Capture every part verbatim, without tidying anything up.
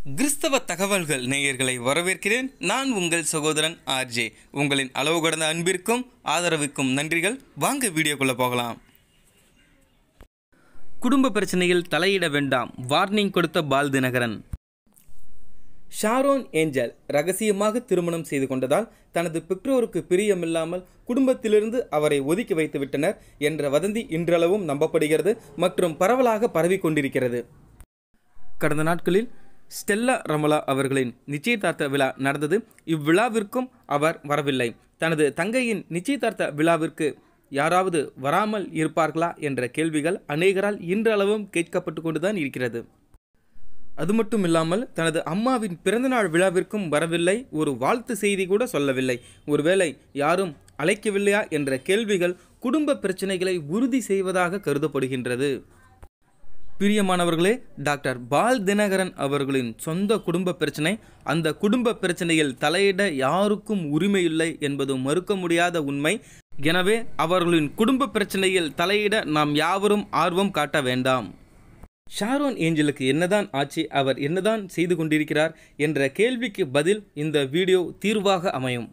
கிறிஸ்தவ தகவல்கள் நேயர்களை வரவேற்கிறேன். நான் உங்கள் சகோதரன் ஆர்ஜே. உங்களின் அளவு கடந்த அன்பிற்கும் ஆதரவுக்கும் நன்றிகள். வாங்க வீடியோக்குள்ள போகலாம். குடும்ப பிரச்சனையில் தலையிட வேண்டாம், வார்னிங் கொடுத்த பால் தினகரன். ஷாரோன் ஏஞ்சல் ரகசியமாக திருமணம் செய்து கொண்டதால் தனது பெற்றோருக்கு பிரியமில்லாமல் குடும்பத்திலிருந்து அவரை ஒதுக்கி வைத்து விட்டனர் என்ற வதந்தி இன்றளவும் நம்பப்படுகிறது மற்றும் பரவலாக பரவி கொண்டிருக்கிறது. கடந்த நாட்களில் ஸ்டெல்லா ரமோலா அவர்களின் நிச்சயதார்த்த விழா நடந்தது. இவ்விழாவிற்கும் அவர் வரவில்லை. தனது தங்கையின் நிச்சயதார்த்த விழாவிற்கு யாராவது வராமல் இருப்பார்களா என்ற கேள்விகள் அநேகரால் இன்றளவும் கேட்கப்பட்டு கொண்டுதான் இருக்கிறது. அது மட்டும் இல்லாமல் தனது அம்மாவின் பிறந்தநாள் விழாவிற்கும் வரவில்லை. ஒரு வாழ்த்து செய்தி கூட சொல்லவில்லை. ஒருவேளை யாரும் அழைக்கவில்லையா என்ற கேள்விகள் குடும்ப பிரச்சனைகளை உறுதி செய்வதாக கருதப்படுகின்றது. பிரியமானவர்களே, டாக்டர் பால் தினகரன் அவர்களின் சொந்த குடும்ப பிரச்சனை. அந்த குடும்ப பிரச்சனையில் தலையிட யாருக்கும் உரிமை இல்லை என்பது மறுக்க முடியாத உண்மை. எனவே அவர்களின் குடும்ப பிரச்சனையில் தலையிட நாம் யாவரும் ஆர்வம் காட்ட வேண்டாம். ஷாரோன் ஏஞ்சலுக்கு என்னதான் ஆட்சி, அவர் என்னதான் செய்து கொண்டிருக்கிறார் என்ற கேள்விக்கு பதில் இந்த வீடியோ தீர்வாக அமையும்.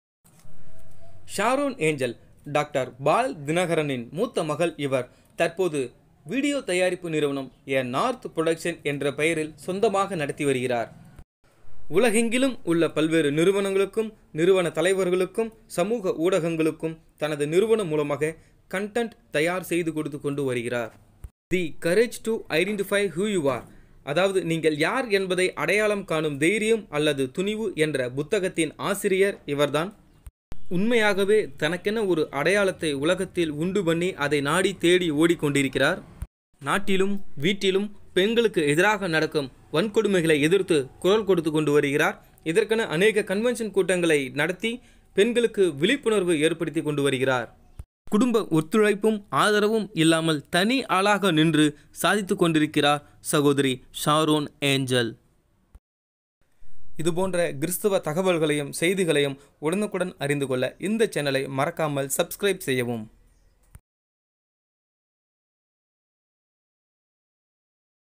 ஷாரோன் ஏஞ்சல் டாக்டர் பால் தினகரனின் மூத்த மகள். இவர் தற்போது வீடியோ தயாரிப்பு நிறுவனம் ஏ நார்த் புரொடக்ஷன் என்ற பெயரில் சொந்தமாக நடத்தி வருகிறார். உலகெங்கிலும் உள்ள பல்வேறு நிறுவனங்களுக்கும் நிறுவன தலைவர்களுக்கும் சமூக ஊடகங்களுக்கும் தனது நிறுவனம் மூலமாக கண்டென்ட் தயார் செய்து கொடுத்து கொண்டு வருகிறார். The courage to identify who you are, அதாவது நீங்கள் யார் என்பதை அடையாளம் காணும் தைரியம் அல்லது துணிவு என்ற புத்தகத்தின் ஆசிரியர் இவர்தான். உண்மையாகவே தனக்கென ஒரு அடையாளத்தை உலகத்தில் உண்டு பண்ணி அதை நாடி தேடி ஓடிக்கொண்டிருக்கிறார். நாட்டிலும் வீட்டிலும் பெண்களுக்கு எதிராக நடக்கும் வன்கொடுமைகளை எதிர்த்து குரல் கொடுத்து கொண்டு வருகிறார். இதற்கென அநேக கன்வென்ஷன் கூட்டங்களை நடத்தி பெண்களுக்கு விழிப்புணர்வு ஏற்படுத்தி கொண்டு வருகிறார். குடும்ப ஒத்துழைப்பும் ஆதரவும் இல்லாமல் தனி ஆளாக நின்று சாதித்து கொண்டிருக்கிறார் சகோதரி ஷாரோன் ஏஞ்சல். இதுபோன்ற கிறிஸ்தவ தகவல்களையும் செய்திகளையும் உடனுக்குடன் அறிந்து கொள்ள இந்த சேனலை மறக்காமல் சப்ஸ்கிரைப் செய்யவும்.